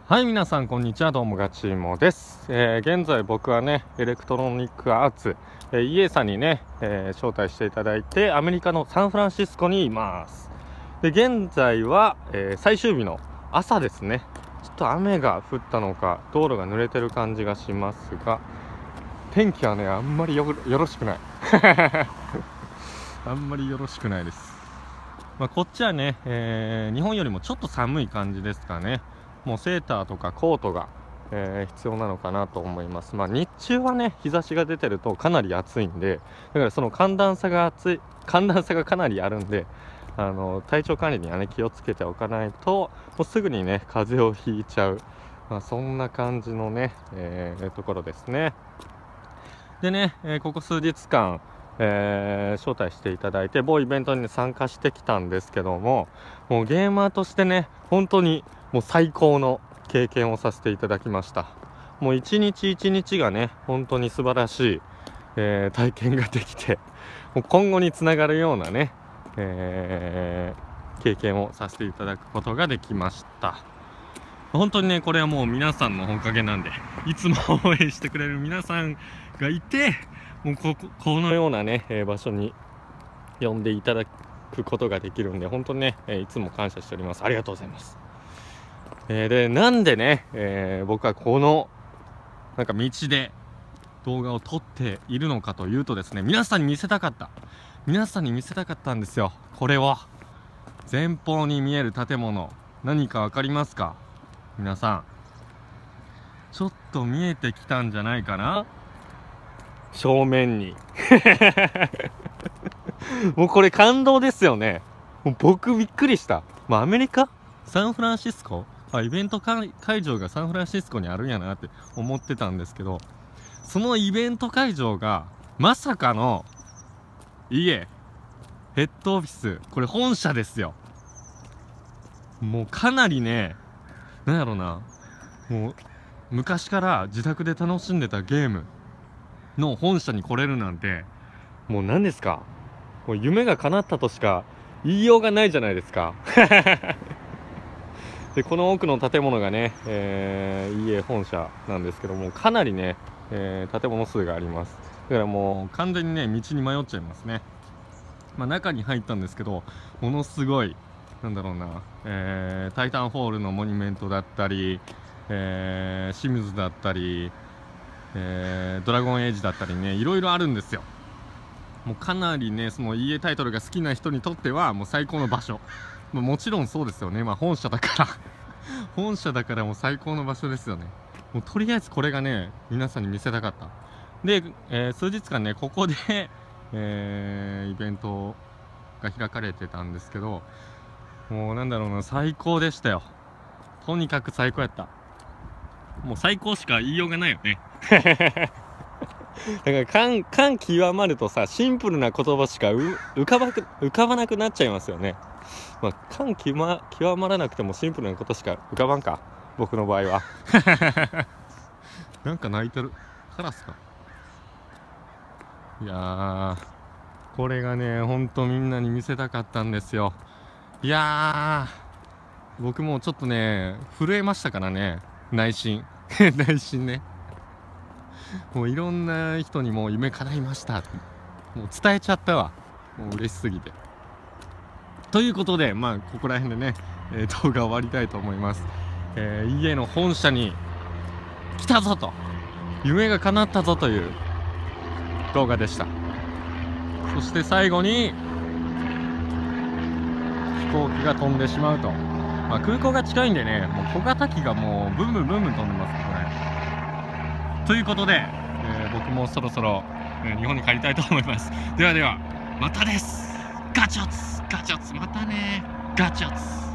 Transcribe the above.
はい、皆さんこんにちは。どうもガチモです。現在僕はねエレクトロニックアーツ、EA さんにね、招待していただいてアメリカのサンフランシスコにいます。で現在は、最終日の朝ですね。ちょっと雨が降ったのか道路が濡れてる感じがしますが、天気はねあんまりよろしくないあんまりよろしくないです。こっちはね、日本よりもちょっと寒い感じですかね。もうセーターとかコートが、必要なのかなと思います。日中はね日差しが出てるとかなり暑いんで、だからその寒暖差がかなりあるんで、体調管理にはね気をつけておかないともうすぐにね風邪をひいちゃう、そんな感じのね、ところですね。でね、ここ数日間招待していただいて某イベントに、参加してきたんですけども、もうゲーマーとしてね本当にもう最高の経験をさせていただきました。もう一日一日がね本当に素晴らしい、体験ができて、もう今後につながるようなね、経験をさせていただくことができました。本当にねこれはもう皆さんのおかげなんで、いつも応援してくれる皆さんがいて、もうこのようなね、場所に呼んでいただくことができるんで、本当にね、いつも感謝しております。ありがとうございます。でなんでね、僕はこのなんか道で動画を撮っているのかというとですね、皆さんに見せたかったんですよ。これは前方に見える建物、何か分かりますか？皆さんちょっと見えてきたんじゃないかな、正面にもうこれ感動ですよね。もう僕びっくりした。アメリカサンフランシスコ、イベント会場がサンフランシスコにあるんやなって思ってたんですけど、そのイベント会場がまさかのヘッドオフィス、これ本社ですよ。もうかなりね、なんやろな、もう昔から自宅で楽しんでたゲームの本社に来れるなんて、もう何ですか、もう夢が叶ったとしか言いようがないじゃないですかでこの奥の建物がね、EA 本社なんですけども、かなりね、建物数があります。だからもう完全にね道に迷っちゃいますね。中に入ったんですけど、ものすごいなんだろうな、タイタンホールのモニュメントだったり、シムズだったり、ドラゴンエイジだったりね、いろいろあるんですよ。もうかなりねその EA タイトルが好きな人にとってはもう最高の場所、もちろんそうですよね。本社だから本社だからもう最高の場所ですよね。もうとりあえずこれがね皆さんに見せたかった。で、数日間ねここで、イベントが開かれてたんですけど、もうなんだろうな、最高でしたよ。とにかく最高やった。もう最高しか言いようがないよねだから感極まるとさ、シンプルな言葉しか浮かばなくなっちゃいますよね。感極まらなくてもシンプルなことしか浮かばんか、僕の場合はなんか鳴いてる、カラスか。いやー、これがねほんとみんなに見せたかったんですよ。いやー、僕もちょっとね震えましたからね、内心内心ね、もういろんな人にもう夢叶いましたってもう伝えちゃったわ。もう嬉しすぎて。ということでここら辺でね、動画終わりたいと思います。EA の本社に来たぞと、夢が叶ったぞという動画でした。そして最後に飛行機が飛んでしまうと、空港が近いんでね、もう小型機がもうブンブン飛んでますこれ。ということで、僕もそろそろ、日本に帰りたいと思います。ではまたです。ガチョツまたね、ガチョツ。